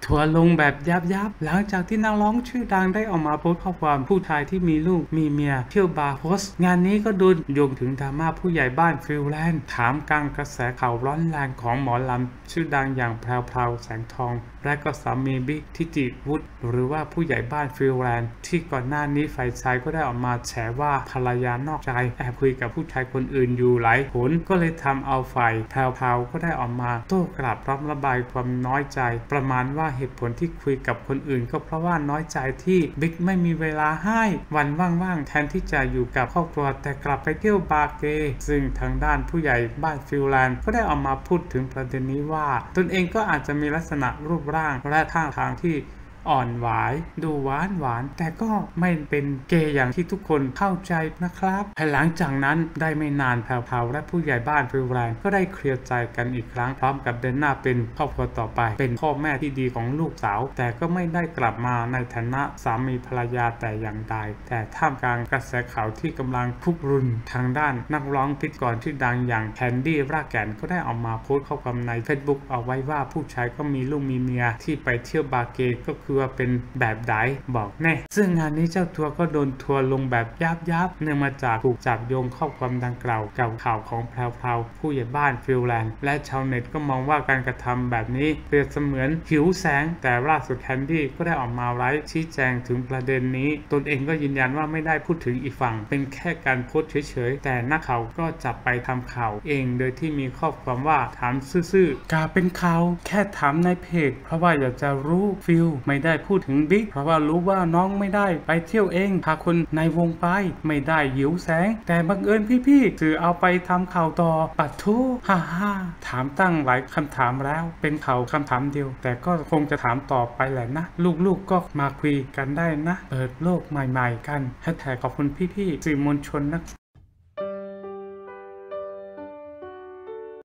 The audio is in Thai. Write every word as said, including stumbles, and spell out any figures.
ทัวร์ลงแบบยับยับหลังจากที่นักร้องชื่อดังได้ออกมาโพสต์ข้อความผู้ชายที่มีลูกมีเมียเที่ยวบาร์โฮสงานนี้ก็โดนโยงถึงดราม่าผู้ใหญ่บ้านฟิลแลนด์ถามกลางกระแสข่าวร้อนแรงของหมอลำชื่อดังอย่างแพรวๆแสงทองและก็สามีบิ๊กทิติวุฒิหรือว่าผู้ใหญ่บ้านฟิลแลนด์ที่ก่อนหน้านี้ฝ่ายชายก็ได้ออกมาแฉว่าภรรยานอกใจแอบคุยกับผู้ชายคนอื่นอยู่หลายคนก็เลยทำเอาฝ่ายแพรวๆก็ได้ออกมาโต้กลับพร้อมระบายความน้อยใจประมาณว่าเหตุผลที่คุยกับคนอื่นก็เพราะว่าน้อยใจที่บิ๊กไม่มีเวลาให้วันว่างๆแทนที่จะอยู่กับครอบครัวแต่กลับไปเที่ยวบาร์เกย์ซึ่งทางด้านผู้ใหญ่บ้านฟิลแลนด์ก็ได้ออกมาพูดถึงประเด็นนี้ว่าตนเองก็อาจจะมีลักษณะรูปร่างและท่าทางที่อ่อนหวานดูหวานหวานแต่ก็ไม่เป็นเกย์อย่างที่ทุกคนเข้าใจนะครับภายหลังจากนั้นได้ไม่นานแพรวๆและผู้ใหญ่บ้านฟิลแลนด์ก็ได้เคลียร์ใจกันอีกครั้งพร้อมกับเดินหน้าเป็นครอบครัวต่อไปเป็นพ่อแม่ที่ดีของลูกสาวแต่ก็ไม่ได้กลับมาในฐานะสามีภรรยาแต่อย่างใดแต่ท่ามกลางกระแสข่าวที่กำลังคุกรุ่นทางด้านนักร้องพิธีกรชื่อดังอย่างแคนดี้รากแก่นก็ได้ออกมาโพสต์ข้อความใน Facebook เอาไว้ว่าผู้ชายก็มีลูกมีเมียที่ไปเที่ยวบาร์เกย์ก็คือว่าเป็นแบบใดบอกแน่ซึ่งงานนี้เจ้าทัวร์ก็โดนทัวร์ลงแบบยับยับเนื่องมาจากถูกจับโยงข้อความดังกล่าวกับข่าวของแพรวๆผู้ใหญ่บ้านฟิลแลนด์และชาวเน็ตก็มองว่าการกระทำแบบนี้เปรียบเสมือนหิวแสงแต่ล่าสุดแคนดี้ก็ได้ออกมาไลฟ์ชี้แจงถึงประเด็นนี้ตนเองก็ยืนยันว่าไม่ได้พูดถึงอีกฝั่งเป็นแค่การโพสต์เฉยๆแต่นักข่าวก็จับไปทำข่าวเองโดยที่มีข้อความว่าถามซื่อๆกาเป็นข่าวแค่ถามในเพจเพราะว่าอยากจะรู้ฟิลไม่ได้พูดถึงบิ๊กเพราะว่ารู้ว่าน้องไม่ได้ไปเที่ยวเองพาคนในวงไปไม่ได้หิวแสงแต่บังเอิญพี่ๆสื่อเอาไปทำข่าวต่อปัดทุฮ่าฮ่าถามตั้งหลายคำถามแล้วเป็นข่าวคำถามเดียวแต่ก็คงจะถามต่อไปแหละนะลูกๆก็มาคุยกันได้นะเปิดโลกใหม่ๆกันแฮชแท็กขอบคุณพี่ๆสื่อมวลชนนะ